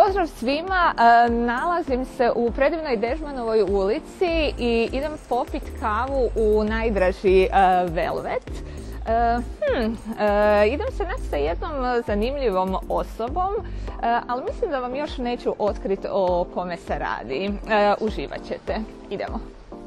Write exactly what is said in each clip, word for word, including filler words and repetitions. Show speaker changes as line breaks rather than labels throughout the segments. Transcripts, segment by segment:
Pozdrav svima, nalazim se u predivnoj Dežmanovoj ulici i idem popit kavu u najdraži Velvet. Hmm, idem se naći sa jednom zanimljivom osobom, ali mislim da vam još neću otkriti o kome se radi. Uživat ćete. Idemo.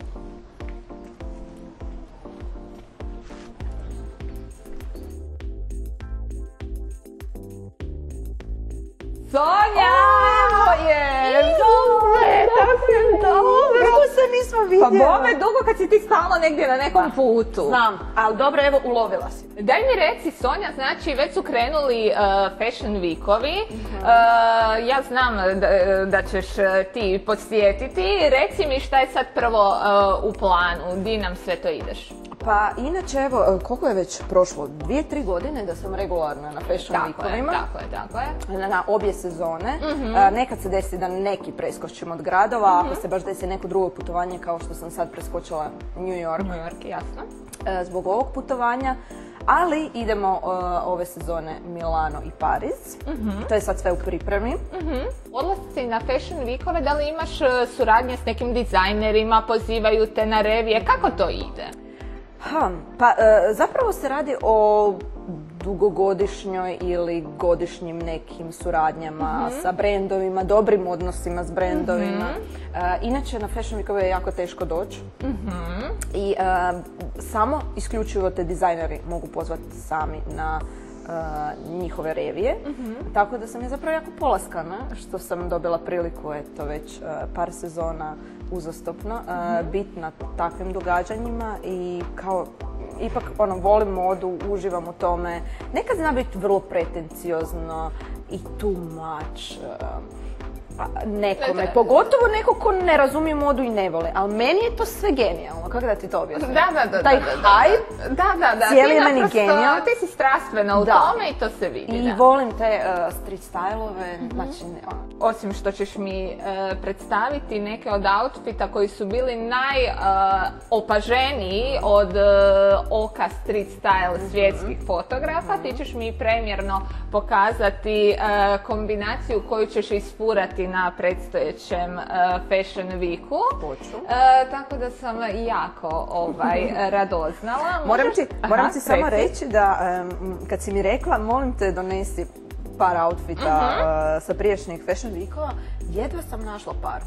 Sonja!
Evo je! Dobre, tako dobro! Dugo se nismo vidjeli.
Pa bome, dugo kad si ti stala negdje na nekom putu.
Znam, ali dobro, evo, ulovila si.
Daj mi reci, Sonja, znači već su krenuli uh, Fashion Weekovi. Uh, ja znam da, da ćeš ti podsjetiti. Reci mi šta je sad prvo uh, u planu, di nam sve to ideš?
Pa inače, evo, koliko je već prošlo? Dvije, tri godine da sam regularna na Fashion Weekovima.
Tako je, tako je.
Na, na obje sezone. Mm-hmm. A, nekad se desi da neki preskočim od gradova, mm-hmm. ako se baš desi neko drugo putovanje kao što sam sad preskočila New York.
New York, jasno.
A, zbog ovog putovanja. Ali idemo uh, ove sezone Milano i Pariz. Mm-hmm. To je sad sve u pripremi.
Mm-hmm. Odlasci na Fashion Weekove, da li imaš uh, suradnje s nekim dizajnerima, pozivaju te na revije, kako to ide?
Ha, pa e, zapravo se radi o dugogodišnjoj ili godišnjim nekim suradnjama mm-hmm. sa brendovima, dobrim odnosima s brendovima. Mm-hmm. E, inače na Fashion Weekove je jako teško doći. Mm-hmm. I e, samo isključivo te dizajneri mogu pozvati sami na e, njihove revije. Mm-hmm. Tako da sam je zapravo jako polaskana što sam dobila priliku eto već e, par sezona uzastopno uh, biti na takvim događanjima i kao ipak ono, volim modu, uživam u tome. Nekad zna biti vrlo pretenciozno i too much uh, nekome, pogotovo neko ko ne razumije modu i ne vole, ali meni je to sve genijalno, kako da ti to objasnim?
Da, da, da.
Taj
da, da,
hype,
da, da, da.
cijeli je meni genijalno.
Ti si strastvena u
da.
tome i to se vidi.
I
da.
volim te uh, street stylove, mm-hmm. znači ne, ono.
Osim što ćeš mi uh, predstaviti neke od outfita koji su bili najopaženiji uh, od uh, oka street style mm-hmm. svjetskih fotografa, mm-hmm. ti ćeš mi premjerno pokazati uh, kombinaciju koju ćeš isfurati na predstojećem uh, Fashion Weeku.
Hoću.
Uh, tako da sam jako ovaj, radoznala.
Moram ti, moram Aha, ti samo reći da um, kad si mi rekla molim te donesi par outfita uh-huh. uh, sa prijašnjih Fashion Weekova, jedva sam našla par.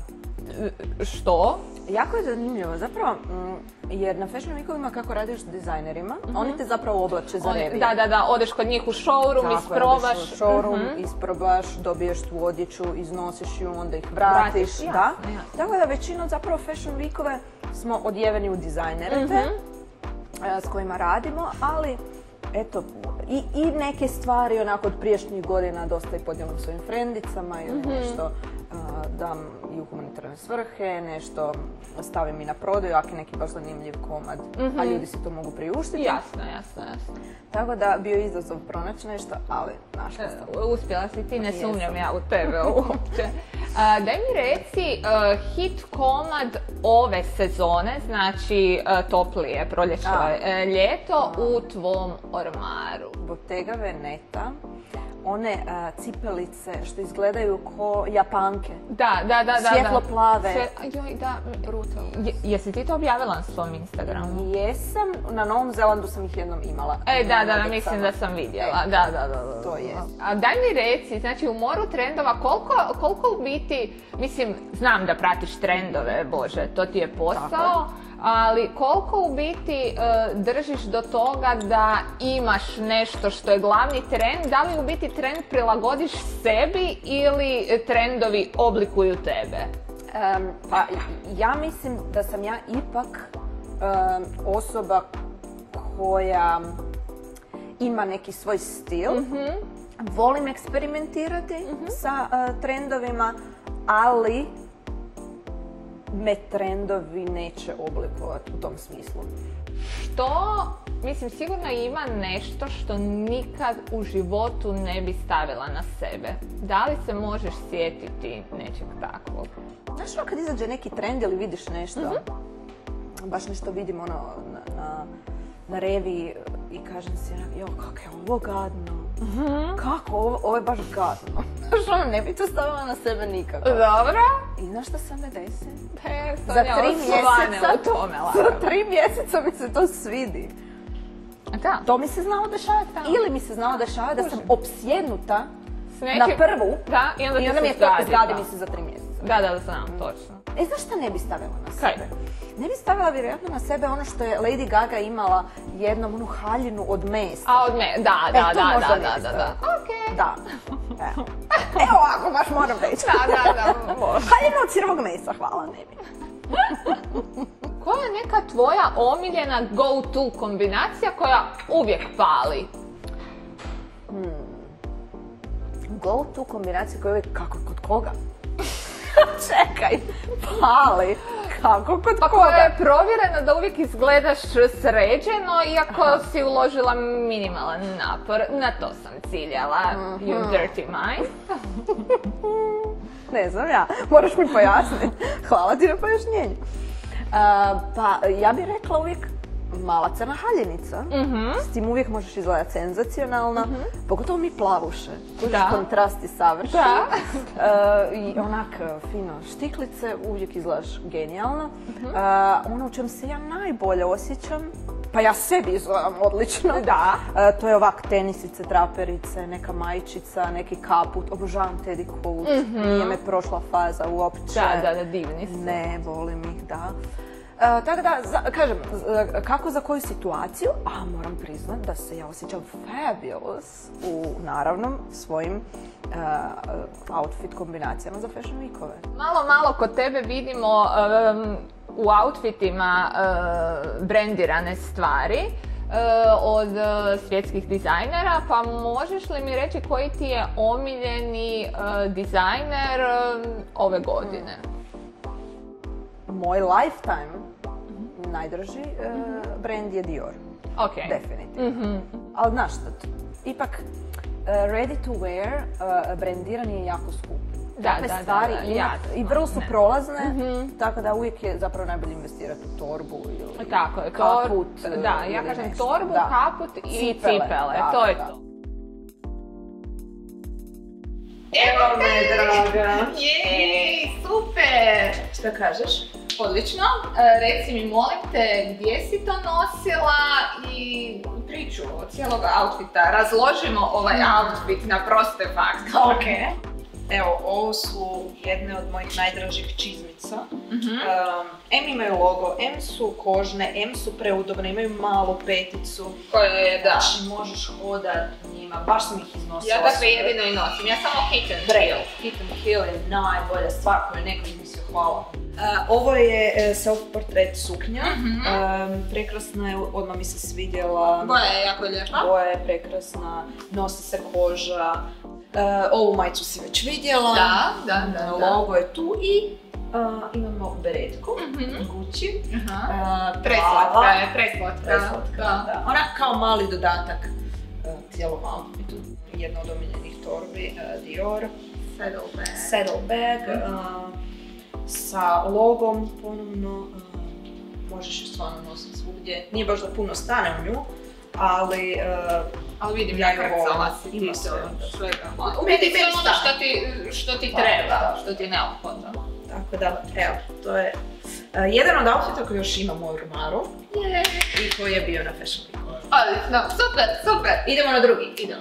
Što?
Jako je zanimljivo, zapravo, m, jer na Fashion Weekovima kako radiš s dizajnerima, uh-huh. oni te zapravo oblače za revije.
Da, da, da, odeš kod njih u showroom,
tako,
isprobaš.
u showroom, uh-huh. isprobaš, dobiješ tu odjeću, iznosiš ju, onda ih vratiš. vratiš da.
Jasno, jasno.
Tako da većina zapravo Fashion Weekove smo odjeveni u dizajnere uh-huh. s kojima radimo, ali eto, i, i neke stvari onako od prijašnjih godina dosta i podijelim svojim frendicama ili mm-hmm. nešto uh, dam i u humanitarne svrhe, nešto stavim i na prodaju, ako je neki baš zanimljiv komad, mm-hmm. a ljudi si to mogu priuštiti.
Jasno, jasno, jasno.
Tako da bio izazov pronaći nešto, ali našla sam.
Uspjela si ti, ne sumnjam ja u tebe uopće. Uh, daj mi reci uh, hit komad ove sezone, znači uh, toplije, proljeće, uh, ljeto a. u tvom ormaru.
Bottega Veneta, one uh, cipelice što izgledaju ko Japanke.
Da, da, da.
Svjetlo plave.
Sve, joj, da, brutalno. Je, jesi ti to objavila na svom Instagramu?
Jesam, na Novom Zelandu sam ih jednom imala.
E, da, da, da, mislim da sam vidjela. E, da, da, da, da.
To je.
A daj mi reci, znači u moru trendova, koliko, koliko u biti, mislim, znam da pratiš trendove, Bože, to ti je posao. Tako. Ali koliko u biti uh, držiš do toga da imaš nešto što je glavni trend, da li u biti trend prilagodiš sebi ili trendovi oblikuju tebe?
Um, pa ja mislim da sam ja ipak um, osoba koja ima neki svoj stil. Mm-hmm. Volim eksperimentirati mm-hmm. sa uh, trendovima, ali me trendovi neće oblikovati u tom smislu.
Što, mislim, sigurno ima nešto što nikad u životu ne bi stavila na sebe. Da li se možeš sjetiti nečeg takvog?
Znaš, ono kad izađe neki trend ili vidiš nešto, mm-hmm. baš nešto vidim ono na, na, na reviji i kažem si, jo, kako je ovo gadno. Kako, ovo, ovo je baš gadno. Znaš, ono, ne bi to stavila na sebe nikako.
Dobro.
I znaš šta se ne desi?
Te,
Za
Sonja,
tri
osvane
mjeseca,
u tome,
za
lagano.
tri mjeseca mi se to svidi.
Da.
To mi se znalo dešavati.
Da.
Ili mi se znalo dešavati da sam opsjednuta
S nečim-
na prvu.
Da, i onda,
I onda
ti
mi
se
je to
zgadi,
zgadi
da.
mi se za tri mjeseca.
Da, da, znam, točno.
E, znaš šta ne bi stavila na
Kaj?
sebe? Ne bi stavila vjerojatno na sebe ono što je Lady Gaga imala jednom onu haljinu od mesa.
A od me, da,
E,
da,
tu
da,
možda
da,
ne
da,
bi
da,
stavila.
da. Okej.
Da. Evo. Evo ovako baš moram reći.
Da, da, da, može.
Haljinu od sirovog mesa, hvala, ne bi.
Koja je neka tvoja omiljena go-to kombinacija koja uvijek pali?
Go to kombinacija koja je uvijek kako kod koga? Čekaj, pali. Kako kod
Pa koja
koga?
je provjerena da uvijek izgledaš sređeno, iako si uložila minimalan napor. Na to sam ciljala, you dirty mind.
Ne znam ja, moraš mi pojasniti. Hvala ti na pojašnjenju. A, pa ja bih rekla uvijek mala crna haljenica. S tim uvijek možeš izgledati senzacionalno. Pogotovo mi plavuše. Kužiš,
Da.
kontrast je savršen.
Da.
E, I onak fino štiklice, uvijek izgledaš genijalno. E, ono u čem se ja najbolje osjećam, pa ja sebi izgledam odlično.
Da.
E, to je ovak tenisice, traperice, neka majčica, neki kaput. Obožavam Teddy Coat. Nije me prošla faza uopće.
Da, da, da, divni su.
Ne, volim ih, da. E, tako da, za, kažem, z- kako za koju situaciju, a moram priznat da se ja osjećam fabulous u, naravno, svojim e, outfit kombinacijama za Fashion Weekove.
Malo, malo kod tebe vidimo um, u outfitima uh, brendirane stvari uh, od uh, svjetskih dizajnera, pa možeš li mi reći koji ti je omiljeni uh, dizajner um, ove godine?
Moj lifetime najdraži e, brand je Dior.
Ok.
Definitivno. Ali znaš šta, t- ipak e, ready to wear e, brandiranje je jako skup.
Da,
Takve
da, da,
stvari
da,
ima
jasno,
i vrlo su
ne.
prolazne, tako da uvijek je zapravo najbolje investirati u torbu ili
Tako je, tor-
kaput.
da,
e,
ja
ili
kažem
nešto.
torbu,
Da.
kaput i cipele,
da,
to je
da.
to.
Evo me, draga.
Jej, super!
Šta kažeš?
Odlično. E, Reci mi, molim te, gdje si to nosila i priču od cijelog outfita. Razložimo ovaj outfit na proste fakte.
Ok. Evo, ovo su jedne od mojih najdražih čizmica. Um, em imaju logo, em su kožne, em su preudobne, imaju malu peticu.
Koje je, da.
Znači, možeš hodat njima, baš sam ih iznosila.
Ja takve
sve.
jedino i nosim, ja samo Kitten
Braille. Kitten Hill je najbolja stvar koju je neko izmislio, hvala. Uh, ovo je e, self-portrait suknja. Um, prekrasna je, odmah mi se svidjela.
Boja je jako lijepa.
Boja je prekrasna, nosi se koža. Uh, ovu majicu si već vidjela.
Da, da, da, da.
Logo je tu i uh, imamo beretku, Gucci.
Aha.
Uh,
Preslatka
plava.
je, preslatka.
Preslatka,
Da.
da. Ona kao mali dodatak uh, cijelom outfitu. Jedna od omiljenih torbi, uh, Dior.
Saddlebag.
Saddlebag uh, sa logom ponovno. Uh, možeš ju stvarno nositi svugdje. Nije baš da puno stane u nju, ali uh,
Ali vidim,
Ja
ja
ju
krcala
volim.
si ti
Ima
to,
sve.
svega.
U
U
biti
biti sve
meni
ono
stane.
što ti, što ti
Da,
treba,
da.
što ti je neophodno.
tako da, evo, to je uh, jedan od outfita koji još imam u ormaru i koji je bio na Fashion Weeku.
Odlično, super, super. Idemo na drugi, idemo.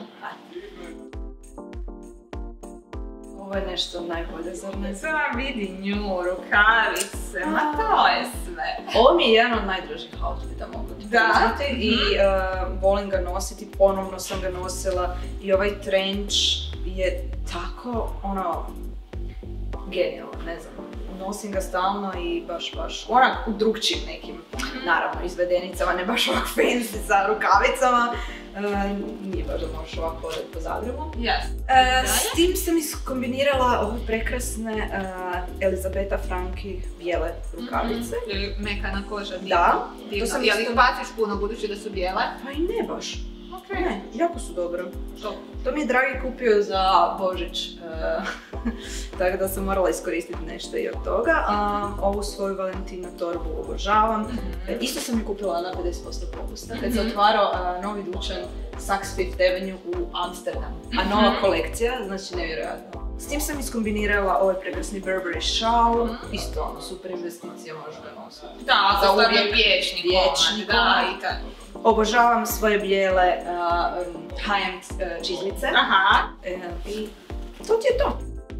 Ovo je nešto najbolje, zar ne?
Sve vam vidi nju, rukavice, ma to je sve.
Ovo mi je jedan od najdražih outfita, mogu ti
Da.
priznati, i uh, volim ga nositi, ponovno sam ga nosila i ovaj trench je tako, ono, genijalan, ne znam. Nosim ga stalno i baš, baš, onak u drugčijim nekim, naravno, izvedenicama, ne baš ovak fancy sa rukavicama. Uh, nije baš da možeš ovako hodati po Zagrebu.
Jes.
Uh, s tim sam iskombinirala ove prekrasne uh, Elizabeta Franki bijele rukavice.
Ili mekana koža, divno.
Da,
Divno.
to sam
Jel ih
isto-
baciš puno budući da su bijele?
Pa i ne baš.
Ok.
Ne, jako su dobro.
To.
To mi je Dragi kupio za Božić, uh, tako da sam morala iskoristiti nešto i od toga. A ovu svoju Valentina torbu obožavam. E, Isto sam ju kupila na pedeset posto popusta. Kad se otvarao uh, novi dućan Saks Fifth Avenue u Amsterdamu. A nova kolekcija, znači nevjerojatno. S tim sam iskombinirala ovaj prekrasni Burberry šal, isto ono, super investicija, možeš ga nositi.
Da,
Za
za uvijek
uvijek
vječni
vječni
komad, da,
komad.
i tako.
Obožavam svoje bijele uh, um, high-end uh, čizmice.
Aha.
E, I to ti je to.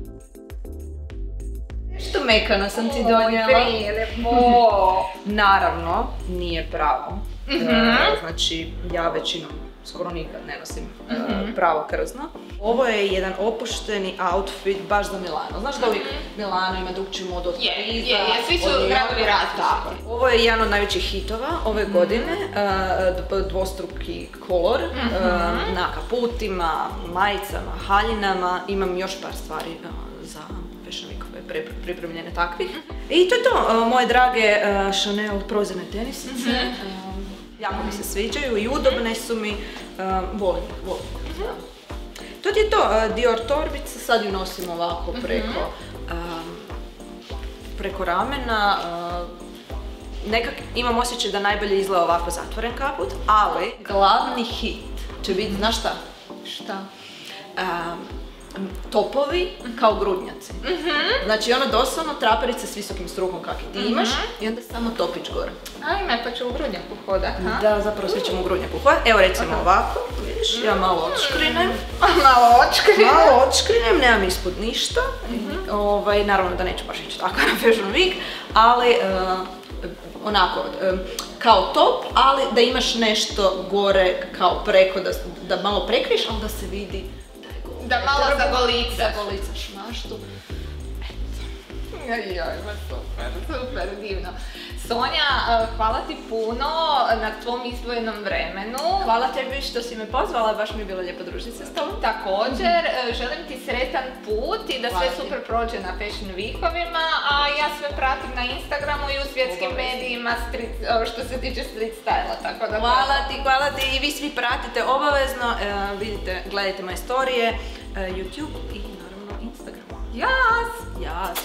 Nešto mekano sam ti donijela.
Prelepo.
Naravno, nije pravo.
Mhm.
E, znači, ja većinom skoro nikad ne nosim e,
Mhm.
pravo krzno. Ovo je jedan opušteni outfit baš za Milano. Znaš da uvijek Milano ima drugčiju modu od
Je,
Pariza,
je, je, svi su
od Njujorka.
gradovi različiti.
Tako. Ovo je jedan od najvećih hitova ove godine, e, d- dvostruki kolor, e, na kaputima, majicama, haljinama. Imam još par stvari e, za Fashion Weekove pre- pripremljene takvih. I to je to, e, moje drage e, Chanel prozirne tenisice. E, jako mi se sviđaju i udobne su mi, e, volim, volim. Da. To ti je to, e, Dior torbica, sad ju nosim ovako preko, em, preko ramena. e, Nekak imam osjećaj da najbolje izgleda ovako zatvoren kaput, ali glavni hit će biti, znaš šta?
Šta?
Em, topovi kao grudnjaci. Znači ono doslovno traperice s visokim struhom kak i ti imaš i onda samo topić gore.
Ajme, pa ću u grudnjaku hodat, ha?
Da, zapravo svi ćemo u grudnjaku hodati. Evo recimo ovako, vidiš, ja malo odškrinem.
Malo očkri.
Malo odškrinem, nemam ispod ništa. Ovaj, naravno da neću baš ići tako na Fashion Week, ali e, onako, e, kao top, ali da imaš nešto gore kao preko, da, da malo prekriješ, ali da se vidi
Da malo zagolicaš.
zagolicaš maštu.
Joj, joj, ma super, super, divno. Sonja, eh, hvala ti puno na tvom izdvojenom vremenu.
Hvala tebi što si me pozvala, baš mi je bilo lijepo družiti se s tobom.
Također, eh, želim ti sretan put i da sve
Hvala ti.
super prođe na Fashion Weekovima, a ja sve pratim na Instagramu i u svjetskim
Obavezno.
medijima street, eh, što se tiče street styla, tako da...
Hvala ti, hvala ti i vi svi pratite obavezno, e, vidite, gledajte moje storije, e, YouTube i naravno Instagram.
Jas!
Jas!